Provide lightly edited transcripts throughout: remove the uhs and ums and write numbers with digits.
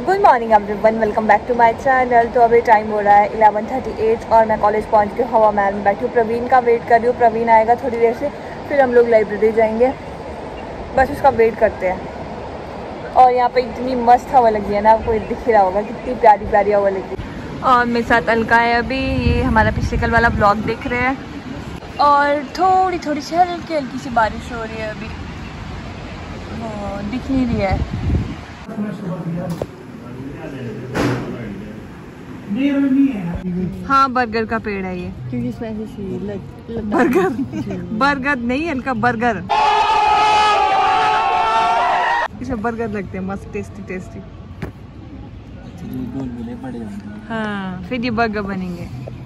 Good morning everyone, welcome back to my channel. तो अभी time हो रहा है 11:38 और मैं कॉलेज पहुंच के हवा महल में बैठी हूँ। प्रवीण का वेट कर रही हूँ। प्रवीण आएगा थोड़ी देर से, फिर हम लोग लाइब्रेरी जाएंगे। बस उसका वेट करते हैं। और यहाँ पे इतनी मस्त हवा लगी है ना, आपको दिख ही रहा होगा कितनी प्यारी प्यारी हवा लगी। और मेरे साथ अलका है। अभी ये हमारा पिछले कल वाला ब्लॉग देख रहे हैं। और थोड़ी थोड़ी सी हल्की हल्की सी बारिश हो रही है अभी, दिख नहीं रही है। हाँ, बर्गर का पेड़ है ये, क्योंकि इसमें ऐसी बर्गर बर्गर नहीं हल्का बर्गर, इसमें बर्गर लगते हैं मस्त टेस्टी टेस्टी। हाँ, फिर ये बर्गर बनेंगे।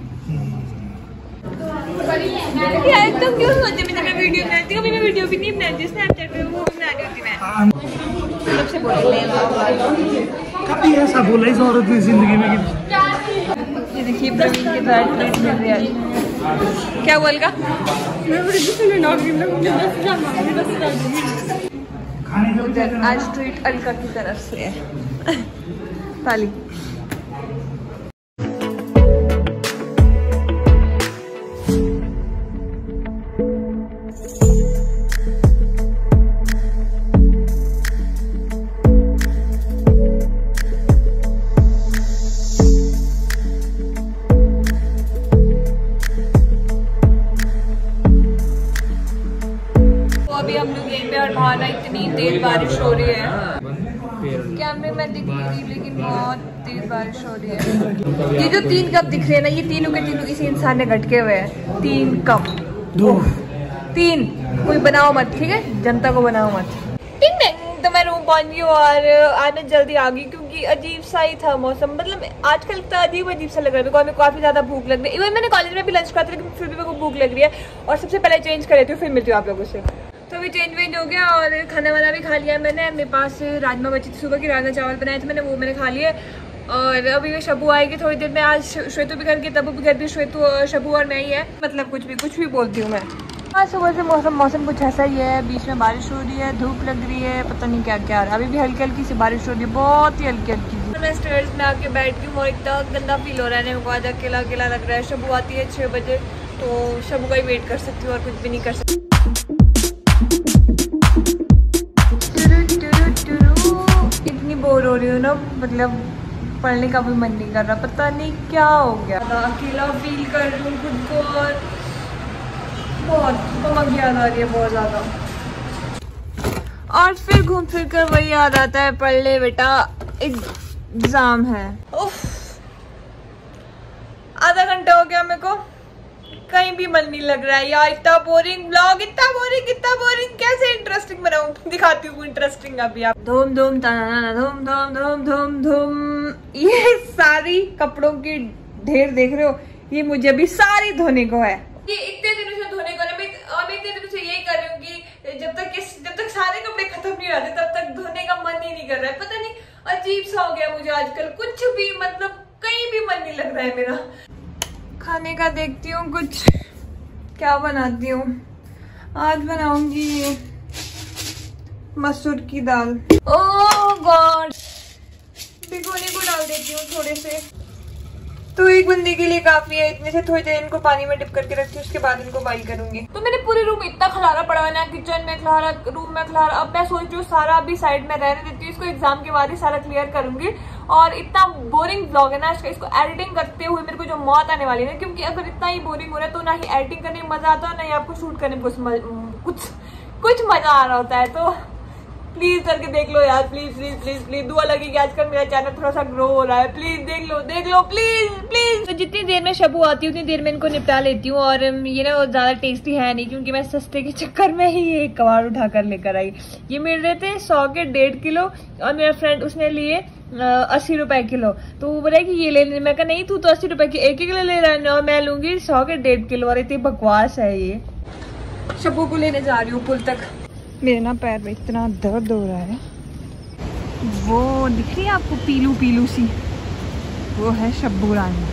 यार तुम क्यों सोचते मैं वीडियो बनाती हूँ? मैं वीडियो भी नहीं बनाती, स्नैपचैट पे वो भी बना रही होती मैं। सबसे कभी ऐसा बोला इस औरत की जिंदगी में कि ये देखिए प्रवीण के साथ ट्रीट मिल रही है। क्या बोल का? आज ट्रीट अलका की तरफ से है। ताली। अभी हम लोग यहीं पे और बाहर इतनी तेज बारिश हो रही है, कैमरे में दिख रही थी लेकिन बहुत तेज बारिश हो रही है। ये जो 3 कप दिख रहे हैं ना, ये तीनों के तीनों किसी इंसान ने गटके हुए हैं। 3 कप, 3 कोई बनाओ मत, ठीक है? जनता को बनाओ मत। टिंग टिंग। तो मैं रूम पहुंच गई और आज मैं जल्दी आ गई क्योंकि अजीब सा ही था मौसम। मतलब आजकल तो अजीब सा लग रहा है। मेरे को काफी ज्यादा भूख लग रही है। इवन मैंने कॉलेज में भी लंच करा था लेकिन फिर भी मेरे को भूख लग रही है। और सबसे पहले चेंज कर लेती हूँ, फिर मिलती हूँ आप लोगों से। तो अभी चेंज वेंज हो गया और खाना वाना भी खा लिया मैंने। मेरे पास राजमा बची थी, सुबह की राजमा चावल बनाए थे मैंने, वो मैंने खा लिए। और अभी ये शबू आएगी थोड़ी देर में। आज श्वेतु भी घर की, तब भी घर भी श्वेतु, शबू और मैं ही है। मतलब कुछ भी बोलती हूँ मैं। आज सुबह से मौसम कुछ ऐसा ही है। बीच में बारिश हो रही है, धूप लग रही है, पता नहीं क्या क्या। अभी भी हल्की हल्की सी बारिश हो रही है, बहुत ही हल्की हल्की। मैं स्टेयर्स में आके बैठ गई हूँ और इतना गंदा फील हो रहा है। मेरे को आज अकेला अकेला लग रहा है। शबू आती है 6 बजे, तो शबू का ही वेट कर सकती हूँ और कुछ भी नहीं कर सकती। इतनी बोर हो रही हूँ ना, मतलब पढ़ने का भी मन नहीं कर रहा। पता नहीं क्या हो गया, अकेला फील कर रही हूँ खुद को और बहुत कमक याद आ रही है बहुत ज्यादा। और फिर घूम फिर कर वही याद आता है, पढ़ ले बेटा, एग्जाम है। आधा घंटा हो गया मेरे को, कहीं भी मन नहीं लग रहा है यार। इतना बोरिंग ब्लॉग, इतना बोरिंग। कैसे इंटरेस्टिंग बनाऊं? दिखाती हूँ इंटरेस्टिंग अभी आप। धूम धूम ताना धूम धूम धूम धूम धूम। ये सारी कपड़ों की ढेर देख रहे हो, ये मुझे अभी सारी धोने को है। ये इतने दिनों से धोने को ना, मैं इतने दिनों से यही कर रही हूँ कि जब तक सारे कपड़े खत्म नहीं होते तब तक धोने का मन ही नहीं कर रहा है। पता नहीं अजीब सा हो गया मुझे आजकल। कुछ भी मतलब कहीं भी मन नहीं लग रहा है मेरा। खाने का देखती हूँ कुछ क्या बनाती हूँ। आज बनाऊंगी मसूर की दाल। ओह गॉड, भिगोने को डाल देती हूँ थोड़े से, तो एक बंदे के लिए काफी है। इतने से थोड़ी देर इनको पानी में डिप करके रखती हूँ, उसके बाद इनको बॉइल करूंगी। तो मैंने पूरे रूम इतना खलारा पड़ा है ना, किचन में खलारा, रूम में खलारा। अब मैं सोच रही हूँ सारा अभी साइड में रहने देती हूँ, इसको एग्जाम के बाद ही सारा क्लियर करूंगी। और इतना बोरिंग ब्लॉग है ना आज का, इसको एडिटिंग करते हुए मेरे को जो मौत आने वाली है, क्योंकि अगर इतना ही बोरिंग हो रहा है तो ना ही एडिटिंग करने में मजा आता है, ना ही आपको शूट करने में कुछ मजा आ रहा होता है। तो प्लीज करके देख लो यार, प्लीज दुआ लगी कि आजकल मेरा चैनल थोड़ा सा ग्रो हो रहा है। प्लीज देख लो प्लीज। तो जितनी देर में शबू आती है उतनी देर में इनको निपटा लेती हूँ। और ये ना ज्यादा टेस्टी है नहीं, क्योंकि मैं सस्ते के चक्कर में ही ये कबाड़ उठा कर लेकर आई। ये मिल रहे थे 100 के 1.5 किलो, और मेरा फ्रेंड उसने लिए 80 रुपए किलो। तो वो बोला कि ये ले लेने, मैं कहा नहीं, तू तो 80 रुपए की 1 किलो ले रहा है और मैं लूंगी 100 के 1.5 किलो। और इतनी बकवास है ये। शबू को लेने जा रही हूँ पुल तक। मेरे ना पैर में इतना दर्द हो रहा है। वो दिख रही है आपको पीलू सी, वो है शब्बू रानी।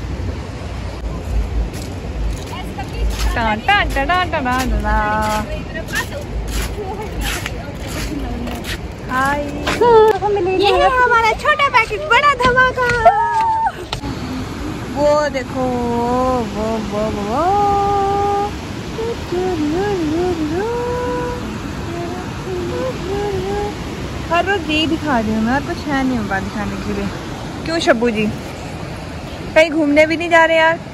टा टा टा टा टा टा। हाय, ये है हमारा छोटा पैकेट, बड़ा देखो वो हर रोज यही दिखा रही हूँ मैं, और कुछ है नहीं बात दिखाने के लिए। क्यों शब्बू जी कहीं घूमने भी नहीं जा रहे यार?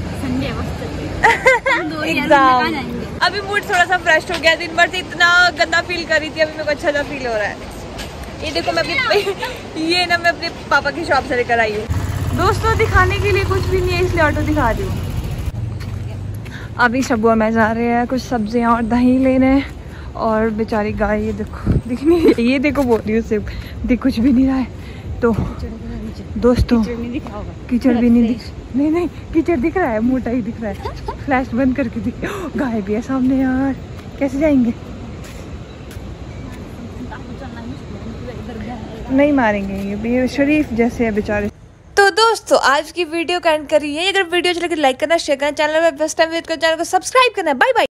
एग्जाम। अभी मूड थोड़ा सा फ्रेश हो गया, दिन भर से इतना गंदा फील कर रही थी, अभी मेरे को अच्छा सा फील हो रहा है। ये देखो मैं अपने ये ना मैं अपने पापा की शॉप से लेकर आई हूँ। दोस्तों दिखाने के लिए कुछ भी नहीं है, इसलिए ऑटो दिखा रही हूँ। अभी शब्बू और मैं जा रहे हैं कुछ सब्जियाँ और दही लेने, और बेचारी गाय ये देखो दिख नहीं रही, ये देखो बोल रही हूँ सिर्फ दिख कुछ भी नहीं रहा है। तो दोस्तों कीचड़ भी नहीं दिख, नहीं कीचड़ दिख रहा है, मोटा ही दिख रहा है। फ्लैश बंद करके दिख, गाय भी है सामने यार, कैसे जाएंगे? नहीं मारेंगे, ये शरीफ जैसे है बेचारे। तो दोस्तों आज की वीडियो का एंड करिए। अगर वीडियो अच्छी लगे लाइक करना, शेयर करना, चैनल पर फर्स्ट टाइम विजिट करना, चैनल को सब्सक्राइब करना। Bye bye.